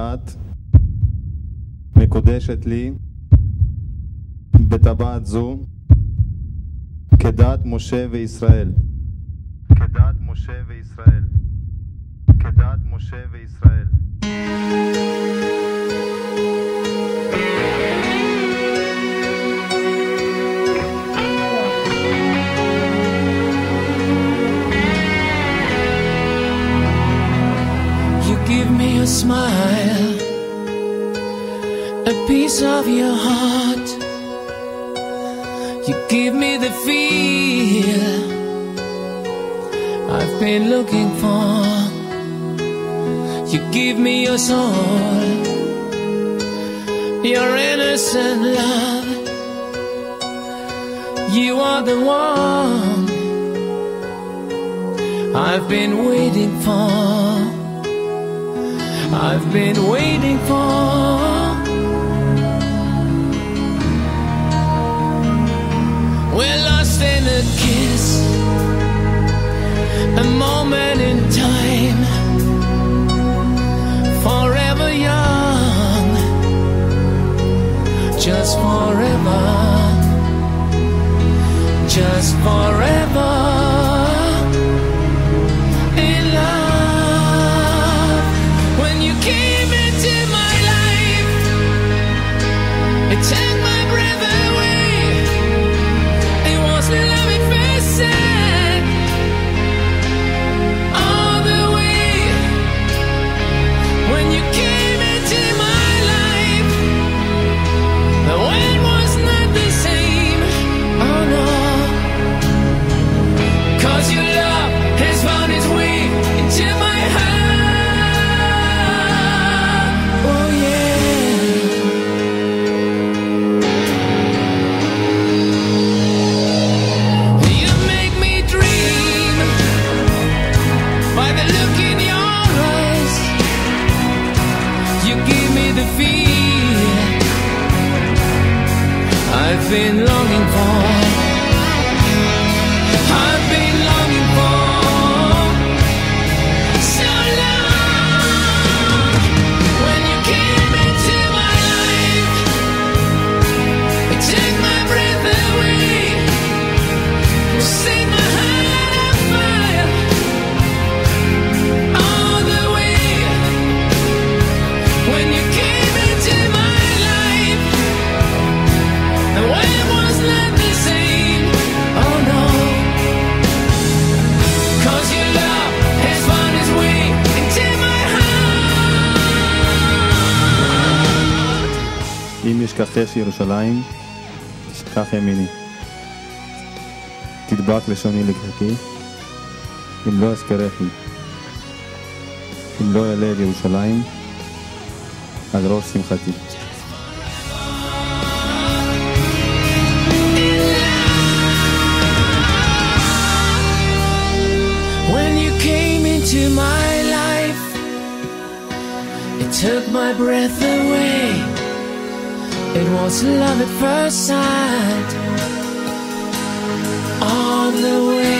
הדת מקודשת לי בטבעת זו כדת משה וישראל. כדת משה וישראל. כדת משה וישראל. Give me a smile, a piece of your heart. You give me the feel I've been looking for. You give me your soul, your innocent love. You are the one I've been waiting for. I've been waiting for. We're lost in a kiss, a moment in time, forever young, just forever, just forever. Take my breath away. It was love at first sight. All the way when you came into my life, the world was not the same. Oh no, 'cause your love has found its way into my heart. Oh yeah. I've been longing for. I've been longing for so long. When you came into my life, it took my breath away. You set my heart on fire. All the way when you came into my life, the world was not the same. Oh no, 'cause your love has found its way into my heart. אם ישכחך ירושלים, תשכח ימיני. תדבק לשוני לקחתי, אם לא אזכרכי. אם לא אעלה אל ירושלים, על ראש שמחתי. To my life, it took my breath away. It was love at first sight. All the way